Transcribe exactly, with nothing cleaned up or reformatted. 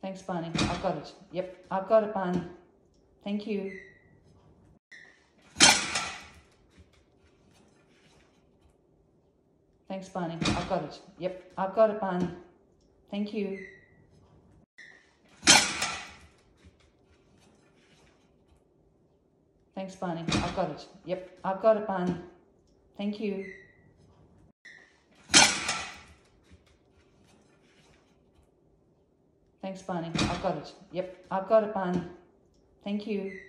Thanks, Barney. I've got it. Yep, I've got it, Barney. Thank you. Thanks, Barney. I've got it. Yep, I've got it, Barney. Thank you. Thanks, Barney. I've got it. Yep, I've got it, Barney. Thank you. Thanks, Barney. I've got it. Yep, I've got it, Barney. Thank you.